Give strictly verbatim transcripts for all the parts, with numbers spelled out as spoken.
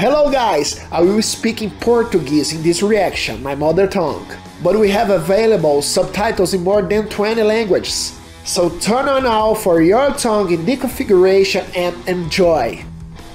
Hello guys, I will speak in Portuguese in this reaction, my mother tongue. But we have available subtitles in more than twenty languages. So turn on now for your tongue in the configuration and enjoy.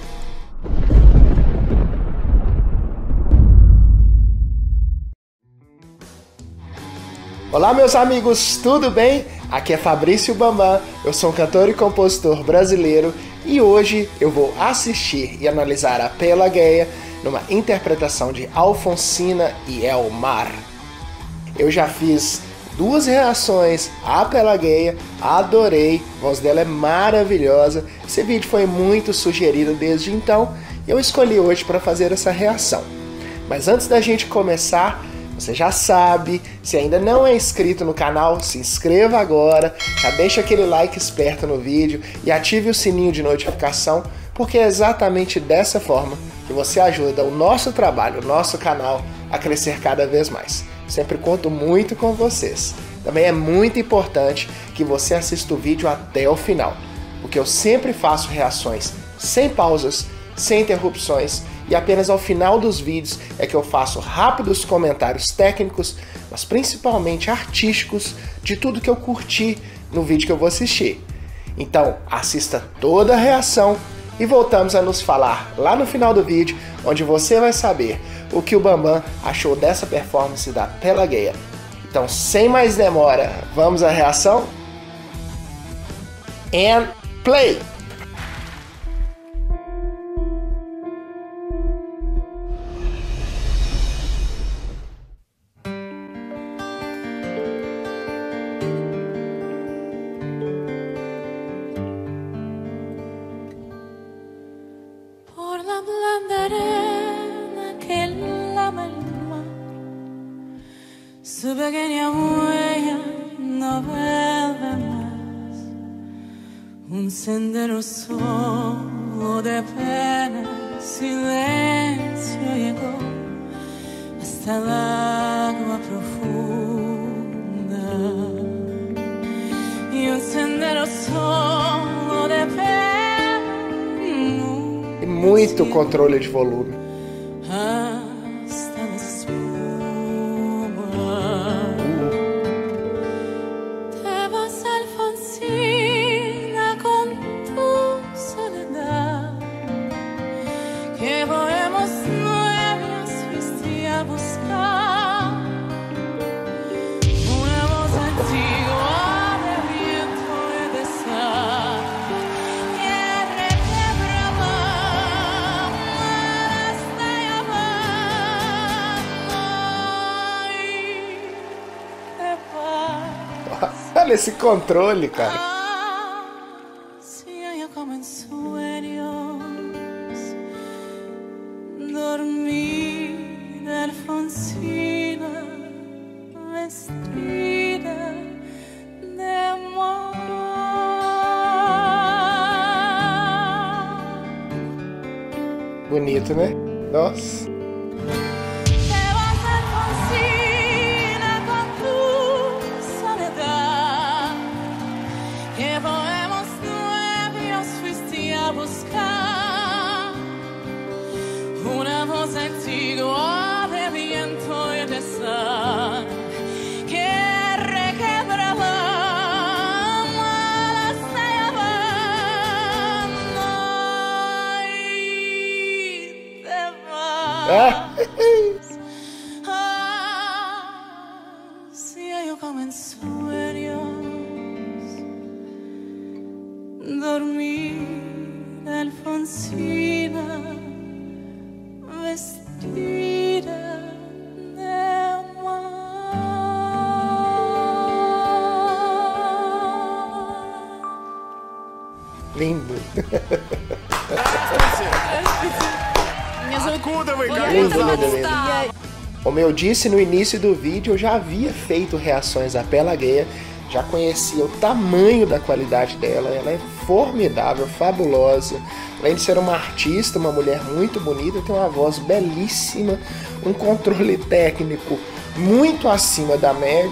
Olá meus amigos, tudo bem? Aqui é Fabrício Bambam, eu sou um cantor e compositor brasileiro e hoje eu vou assistir e analisar a Pelageia numa interpretação de Alfonsina e Elmar. Eu já fiz duas reações à Pelageia, adorei, a voz dela é maravilhosa, esse vídeo foi muito sugerido desde então e eu escolhi hoje para fazer essa reação. Mas antes da gente começar, você já sabe, se ainda não é inscrito no canal, se inscreva agora, já deixa aquele like esperto no vídeo e ative o sininho de notificação, porque é exatamente dessa forma que você ajuda o nosso trabalho, o nosso canal a crescer cada vez mais. Sempre conto muito com vocês. Também é muito importante que você assista o vídeo até o final, porque eu sempre faço reações sem pausas, sem interrupções, e apenas ao final dos vídeos é que eu faço rápidos comentários técnicos, mas principalmente artísticos, de tudo que eu curti no vídeo que eu vou assistir. Então, assista toda a reação e voltamos a nos falar lá no final do vídeo, onde você vai saber o que o Bambam achou dessa performance da Pelageia. Então, sem mais demora, vamos à reação? And play! Su pequeña huella no vuelve más, un sendero solo de pena, silencio llegó hasta el agua profunda, y un sendero solo de pena. E muito controle de volume. Olha esse controle, cara. Bonito, né? Nossa. Una voz antigua de viento y de sal que requebra la mala se y te vas. Si yo como en sueños dormir Alfonsina vestida de mar. Lindo. Lindo, lindo, lindo. Como eu disse no início do vídeo, eu já havia feito reações à Pelageia, já conhecia o tamanho da qualidade dela, ela é formidável, fabulosa. Além de ser uma artista, uma mulher muito bonita, tem uma voz belíssima, um controle técnico muito acima da média.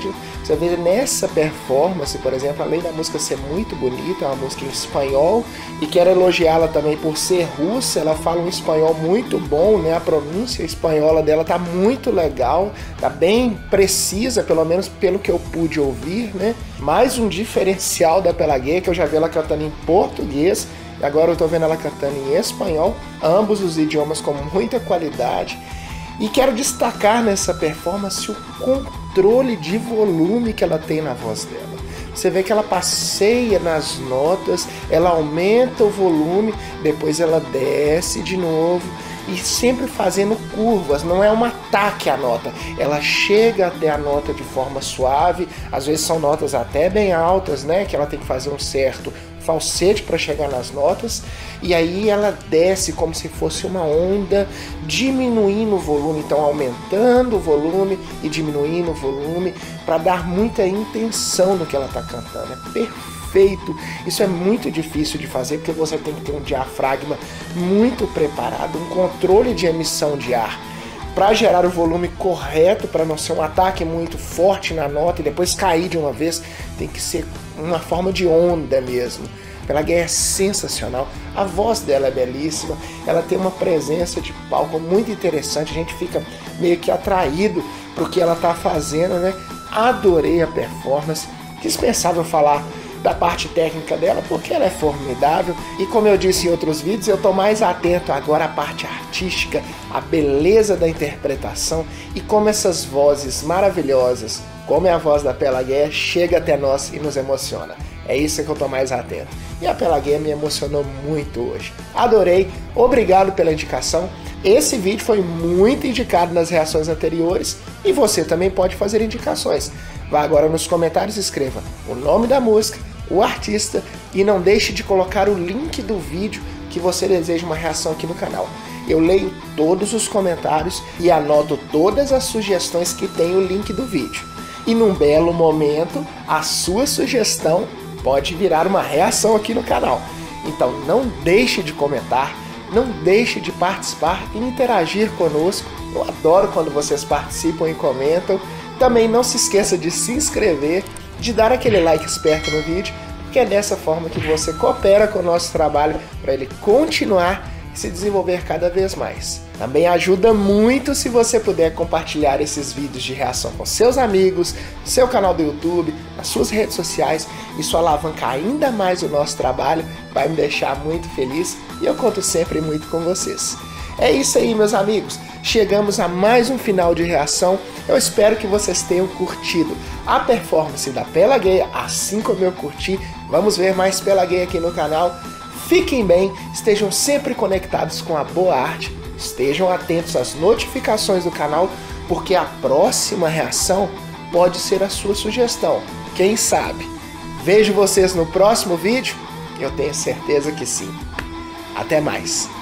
Você vê nessa performance, por exemplo, além da música ser muito bonita, é uma música em espanhol, e quero elogiá-la também por ser russa, ela fala um espanhol muito bom, né? A pronúncia espanhola dela tá muito legal, tá bem precisa, pelo menos pelo que eu pude ouvir, né? Mais um diferencial da Pelagueia, que eu já vi ela cantando em português, e agora eu tô vendo ela cantando em espanhol, ambos os idiomas com muita qualidade. E quero destacar nessa performance o controle de volume que ela tem na voz dela. Você vê que ela passeia nas notas, ela aumenta o volume, depois ela desce de novo e sempre fazendo curvas, não é um ataque à nota. Ela chega até a nota de forma suave, às vezes são notas até bem altas, né, que ela tem que fazer um certo falsete para chegar nas notas, e aí ela desce como se fosse uma onda, diminuindo o volume, então aumentando o volume e diminuindo o volume para dar muita intenção no que ela está cantando. É perfeito. Isso é muito difícil de fazer porque você tem que ter um diafragma muito preparado, um controle de emissão de ar para gerar o volume correto, para não ser um ataque muito forte na nota e depois cair de uma vez. Tem que ser uma forma de onda mesmo. Pelagueia é sensacional, a voz dela é belíssima, ela tem uma presença de palco muito interessante, a gente fica meio que atraído para o que ela está fazendo, né? Adorei a performance, dispensável falar da parte técnica dela, porque ela é formidável, e como eu disse em outros vídeos, eu estou mais atento agora à parte artística, à beleza da interpretação e como essas vozes maravilhosas, como é a voz da Pelagueia, chega até nós e nos emociona. É isso que eu estou mais atento. E a Pelagueia me emocionou muito hoje. Adorei, obrigado pela indicação. Esse vídeo foi muito indicado nas reações anteriores e você também pode fazer indicações. Vá agora nos comentários e escreva o nome da música, o artista e não deixe de colocar o link do vídeo que você deseja uma reação aqui no canal. Eu leio todos os comentários e anoto todas as sugestões que tem o link do vídeo. E num belo momento, a sua sugestão pode virar uma reação aqui no canal. Então não deixe de comentar, não deixe de participar e interagir conosco. Eu adoro quando vocês participam e comentam. Também não se esqueça de se inscrever, de dar aquele like esperto no vídeo, porque é dessa forma que você coopera com o nosso trabalho para ele continuar e se desenvolver cada vez mais. Também ajuda muito se você puder compartilhar esses vídeos de reação com seus amigos, seu canal do YouTube, nas suas redes sociais. Isso alavanca ainda mais o nosso trabalho, vai me deixar muito feliz e eu conto sempre muito com vocês. É isso aí, meus amigos. Chegamos a mais um final de reação. Eu espero que vocês tenham curtido a performance da Pelagueia, assim como eu curti. Vamos ver mais Pelagueia aqui no canal. Fiquem bem, estejam sempre conectados com a boa arte, estejam atentos às notificações do canal, porque a próxima reação pode ser a sua sugestão. Quem sabe? Vejo vocês no próximo vídeo? Eu tenho certeza que sim. Até mais!